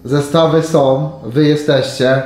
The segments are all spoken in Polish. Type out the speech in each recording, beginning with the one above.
Zestawy są, wy jesteście,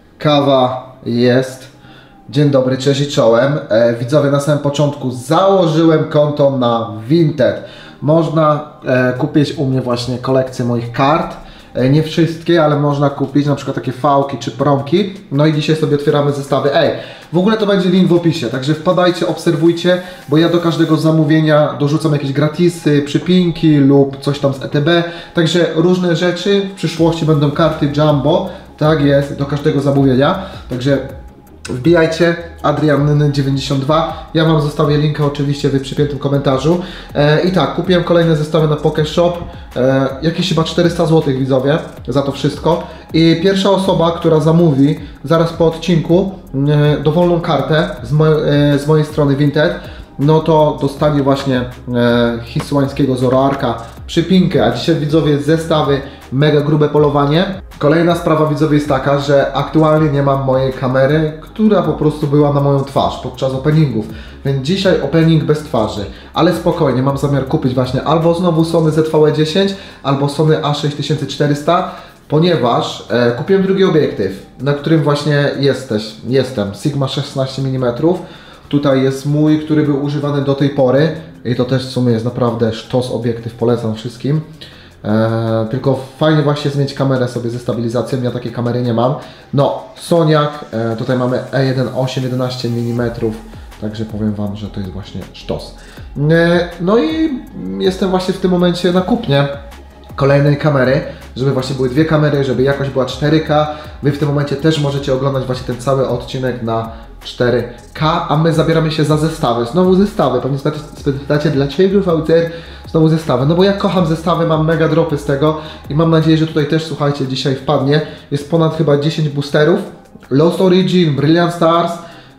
kawa jest. Dzień dobry, cześć i czołem. Widzowie, na samym początku założyłem konto na Vinted. Można kupić u mnie właśnie kolekcję moich kart. Nie wszystkie, ale można kupić na przykład takie fałki czy promki. No i dzisiaj sobie otwieramy zestawy. W ogóle to będzie link w opisie, także wpadajcie, obserwujcie, bo ja do każdego zamówienia dorzucam jakieś gratisy, przypinki lub coś tam z ETB. Także różne rzeczy, w przyszłości będą karty Jumbo, tak jest, do każdego zamówienia. Także wbijajcie, Adrian92, ja wam zostawię linka oczywiście w przypiętym komentarzu. I tak, kupiłem kolejne zestawy na PokéShop, jakieś chyba 400 zł widzowie za to wszystko. I pierwsza osoba, która zamówi zaraz po odcinku dowolną kartę z mojej strony Vinted, no to dostanie właśnie hiszpańskiego Zoroarka, przypinkę, a dzisiaj widzowie zestawy mega grube polowanie. Kolejna sprawa widzowie jest taka, że aktualnie nie mam mojej kamery, która po prostu była na moją twarz podczas openingów, więc dzisiaj opening bez twarzy, ale spokojnie, mam zamiar kupić właśnie albo znowu Sony ZV-E10, albo Sony A6400, ponieważ kupiłem drugi obiektyw, na którym właśnie jestem, Sigma 16 mm. Tutaj jest mój, który był używany do tej pory i to też w sumie jest naprawdę sztos obiektyw, polecam wszystkim. Tylko fajnie właśnie zmienić kamerę sobie ze stabilizacją, ja takiej kamery nie mam. No, Soniak, tutaj mamy E1.8 11 mm, także powiem wam, że to jest właśnie sztos. No i jestem właśnie w tym momencie na kupnie kolejnej kamery, żeby właśnie były dwie kamery, żeby jakość była 4K. Wy w tym momencie też możecie oglądać właśnie ten cały odcinek na 4K, a my zabieramy się za zestawy. Znowu zestawy, pewnie spytacie dlaczego VCR znowu zestawy, no bo ja kocham zestawy, mam mega dropy z tego i mam nadzieję, że tutaj też, słuchajcie, dzisiaj wpadnie. Jest ponad chyba 10 boosterów, Lost Origin, Brilliant Stars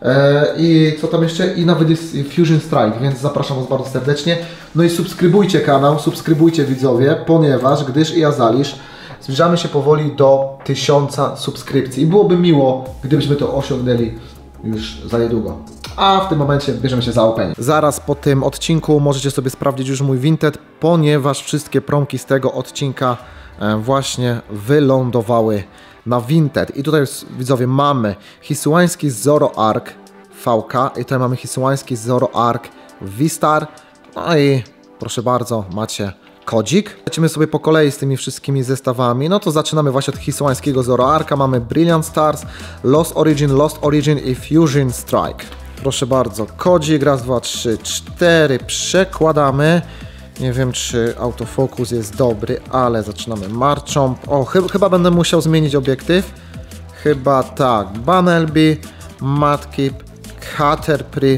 i co tam jeszcze? I nawet jest Fusion Strike, więc zapraszam was bardzo serdecznie. No i subskrybujcie kanał, subskrybujcie widzowie, ponieważ gdyż i Azalisz zbliżamy się powoli do 1000 subskrypcji i byłoby miło, gdybyśmy to osiągnęli już za niedługo. A w tym momencie bierzemy się za opening. Zaraz po tym odcinku możecie sobie sprawdzić już mój Vinted, ponieważ wszystkie promki z tego odcinka właśnie wylądowały na Vinted. I tutaj widzowie mamy hiszpański Zoroark VK i tutaj mamy hiszpański Zoroark V-Star. No i proszę bardzo, macie kodzik. Lecimy sobie po kolei z tymi wszystkimi zestawami. No to zaczynamy właśnie od hiszpańskiego Zoroarka. Mamy Brilliant Stars, Lost Origin i Fusion Strike. Proszę bardzo, kodzik, raz, dwa, trzy, cztery, przekładamy. Nie wiem, czy autofokus jest dobry, ale zaczynamy marczą. O, chyba będę musiał zmienić obiektyw. Chyba tak. Bunnelby, Mudkip, Caterpillar,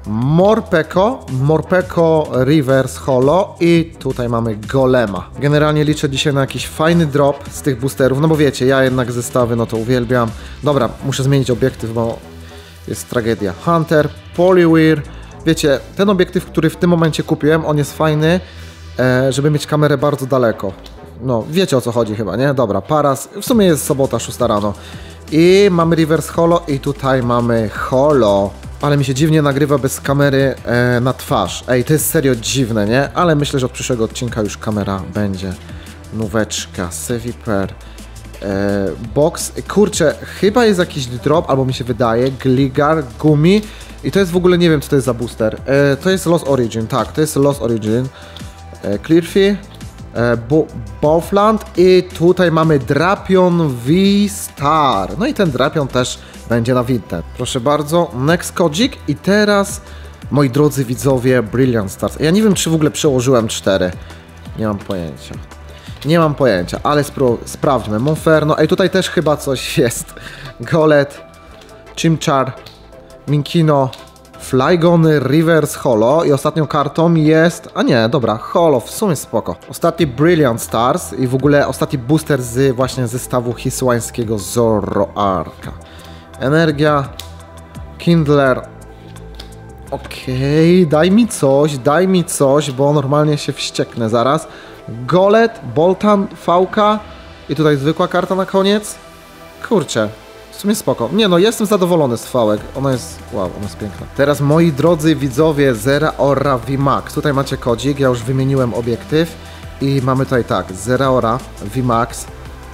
Morpeko Reverse Holo i tutaj mamy Golema. Generalnie liczę dzisiaj na jakiś fajny drop z tych boosterów, no bo wiecie, ja jednak zestawy no to uwielbiam. Dobra, muszę zmienić obiektyw, bo jest tragedia. Hunter, Poliwhir. Wiecie, ten obiektyw, który w tym momencie kupiłem, on jest fajny, żeby mieć kamerę bardzo daleko. No, wiecie o co chodzi chyba, nie? Dobra, Paras, w sumie jest sobota, 6 rano. I mamy Reverse Holo i tutaj mamy Holo. Ale mi się dziwnie nagrywa bez kamery na twarz. Ej, to jest serio dziwne, nie? Ale myślę, że od przyszłego odcinka już kamera będzie. Nóweczka, Seviper, Box. Kurczę, chyba jest jakiś drop, albo mi się wydaje. Gligar, Gumi. I to jest w ogóle, nie wiem co to jest za booster. To jest Lost Origin, tak, to jest Lost Origin. Clearfy, Bowland i tutaj mamy Drapion V-Star. No i ten Drapion też będzie na Vinted. Proszę bardzo, next kodzik i teraz, moi drodzy widzowie, Brilliant Stars. Ja nie wiem, czy w ogóle przełożyłem 4. Nie mam pojęcia. Nie mam pojęcia, ale sprawdźmy. Monferno, ej, tutaj też chyba coś jest. Golet, Chimchar, Minkino, Flygony, Reverse Holo i ostatnią kartą jest... A nie, dobra, Holo, w sumie spoko. Ostatni Brilliant Stars i w ogóle ostatni booster z właśnie zestawu hiszpańskiego Zoroarka. Energia, Kindler. Okej, daj mi coś, bo normalnie się wścieknę zaraz. Golet, Boltan, VK i tutaj zwykła karta na koniec. Kurczę, w sumie spoko. Nie no, jestem zadowolony z fałek. Ona jest, wow, ona jest piękna. Teraz moi drodzy widzowie, Zeraora VMAX. Tutaj macie kodzik, ja już wymieniłem obiektyw. I mamy tutaj tak, Zeraora VMAX,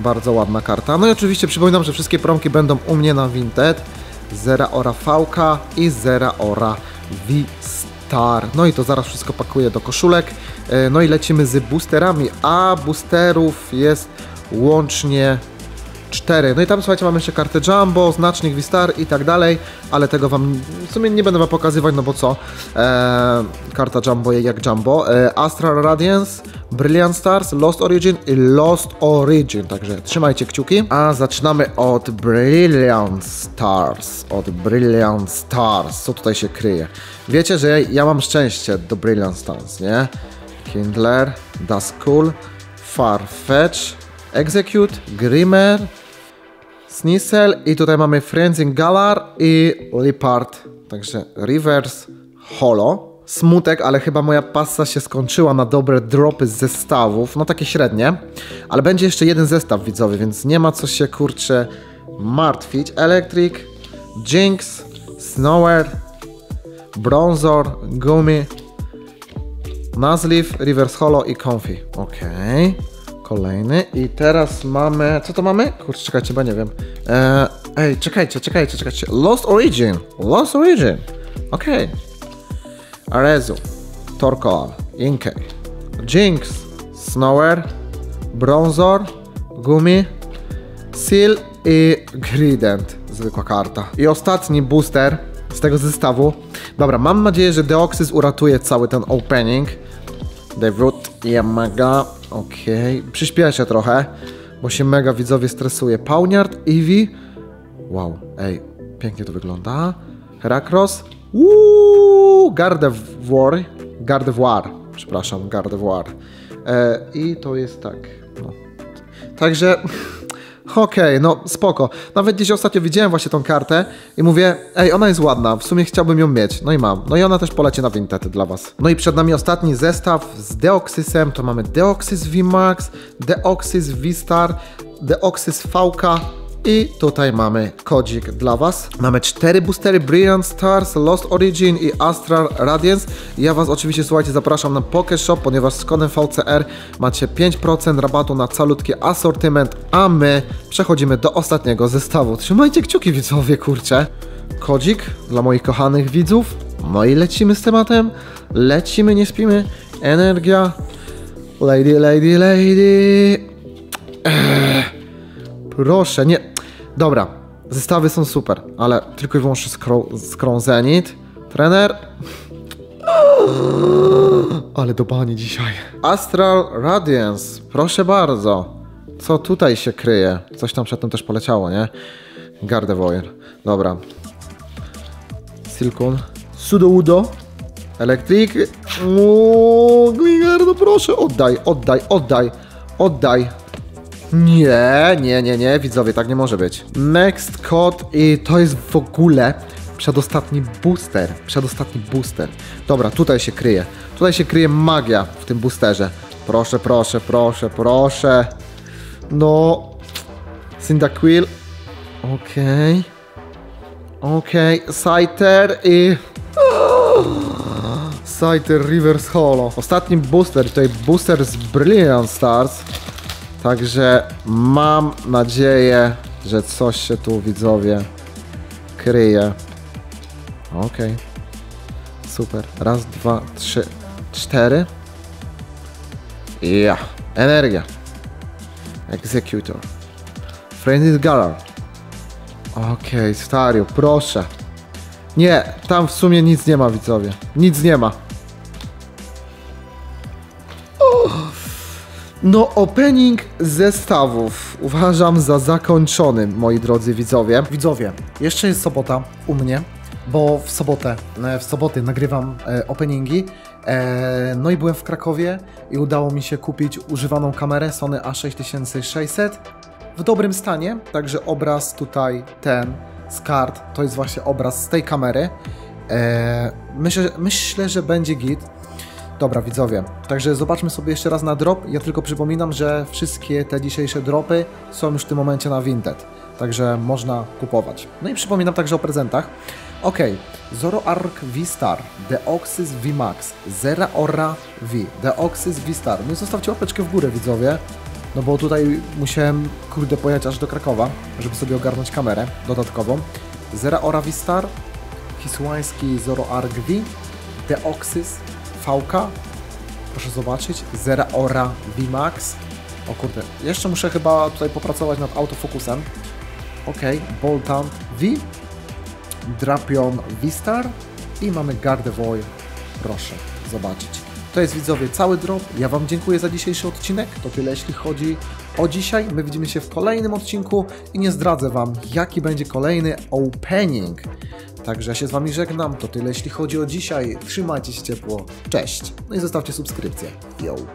Bardzo ładna karta. No i oczywiście przypominam, że wszystkie promki będą u mnie na Vinted. Zera Ora VK i Zera Ora V-Star. No i to zaraz wszystko pakuję do koszulek. No i lecimy z boosterami, a boosterów jest łącznie 4. No i tam słuchajcie, mamy jeszcze kartę Jumbo, znacznik V-Star i tak dalej, ale tego wam w sumie nie będę wam pokazywać, no bo co? Karta Jumbo jak Jumbo. Astral Radiance, Brilliant Stars, Lost Origin i Lost Origin, także trzymajcie kciuki. A zaczynamy od Brilliant Stars. Od Brilliant Stars. Co tutaj się kryje? Wiecie, że ja mam szczęście do Brilliant Stars, nie? Kindler, Duskull, Farfetch, Execute, Grimmer, Sneasel i tutaj mamy Frenzy Galar i Leopard, także Reverse Holo. Smutek, ale chyba moja passa się skończyła na dobre dropy z zestawów, no takie średnie, ale będzie jeszcze jeden zestaw widzowy, więc nie ma co się kurczę martwić. Electric, Jinx, Snower, Bronzor, Gumi, Nuzleaf, Reverse Holo i Comfy. Okej. Kolejny i teraz mamy... Co to mamy? Kurczę, czekajcie, bo nie wiem. Ej, czekajcie. Lost Origin. Lost Origin. Okej. Arezu, Torkoal, Inkay, Jinx, Snower, Bronzor, Gumi, Seal i Grident. Zwykła karta. I ostatni booster z tego zestawu. Dobra, mam nadzieję, że Deoxys uratuje cały ten opening. Devroot, Yamaga. Okej, przyspieszę trochę, bo się mega widzowie stresuje. Pawniard, Eevee. Wow, ej, pięknie to wygląda. Heracross. Gardevoir. Przepraszam, Gardevoir. I to jest tak. No. Także... Okej, no spoko. Nawet gdzieś ostatnio widziałem właśnie tą kartę i mówię, ej, ona jest ładna, w sumie chciałbym ją mieć. No i mam. No i ona też poleci na Vinted dla was. No i przed nami ostatni zestaw z Deoxysem. To mamy Deoxys VMAX, Deoxys V-Star, Deoxys VK i tutaj mamy kodzik dla was. Mamy 4 boostery Brilliant Stars, Lost Origin i Astral Radiance. Ja was oczywiście, słuchajcie, zapraszam na PokéShop, ponieważ z kodem VCR macie 5% rabatu na calutki asortyment, a my przechodzimy do ostatniego zestawu. Trzymajcie kciuki widzowie, kurczę. Kodzik dla moich kochanych widzów. No i lecimy z tematem. Lecimy, nie śpimy. Energia. Lady. Proszę, nie. Dobra, zestawy są super, ale tylko i wyłącznie Skron Zenith. Trener. Ale do bani dzisiaj. Astral Radiance, proszę bardzo. Co tutaj się kryje? Coś tam przedtem też poleciało, nie? Gardevoir. Dobra. Silkun. Sudowoodo. Electric. Gligardo, proszę. Oddaj. Nie, widzowie, tak nie może być. Next code i to jest w ogóle przedostatni booster. Dobra, tutaj się kryje magia w tym boosterze. Proszę. No. Cyndaquil. Okej. Scyther i... Scyther Reverse Holo. Ostatni booster, tutaj booster z Brilliant Stars. Także mam nadzieję, że coś się tu, widzowie, kryje. Okej. Super. Raz, 2, 3, 4. Ja. Energia. Executor. Frenzy Galar. Okej, Stario, proszę. Nie, tam w sumie nic nie ma, widzowie. Nic nie ma. No, opening zestawów uważam za zakończony, moi drodzy widzowie. Widzowie, jeszcze jest sobota u mnie, bo w soboty nagrywam openingi. No i byłem w Krakowie i udało mi się kupić używaną kamerę Sony A6600 w dobrym stanie. Także obraz tutaj, ten z kart, to jest właśnie obraz z tej kamery. Myślę, że będzie git. Dobra, widzowie, także zobaczmy sobie jeszcze raz na drop. Ja tylko przypominam, że wszystkie te dzisiejsze dropy są już w tym momencie na Vinted, także można kupować. No i przypominam także o prezentach. Ok, Zoroark V-Star, Deoxys VMAX, Zeraora V, Deoxys V-Star. No i zostawcie łapeczkę w górę, widzowie. No bo tutaj musiałem, kurde, pojechać aż do Krakowa, żeby sobie ogarnąć kamerę dodatkową. Zera Ora V-Star, Hisłański Zoro Arc V, Deoxys VK, proszę zobaczyć, Zera Ora V-Max. O kurde, jeszcze muszę chyba tutaj popracować nad autofokusem. Ok, Boltan V, Drapion V-Star i mamy Gardevoir, proszę zobaczyć. To jest, widzowie, cały drop. Ja Wam dziękuję za dzisiejszy odcinek. To tyle, jeśli chodzi o dzisiaj. My widzimy się w kolejnym odcinku i nie zdradzę Wam, jaki będzie kolejny opening. Także ja się z Wami żegnam. To tyle, jeśli chodzi o dzisiaj. Trzymajcie się ciepło. Cześć. No i zostawcie subskrypcję. Yo.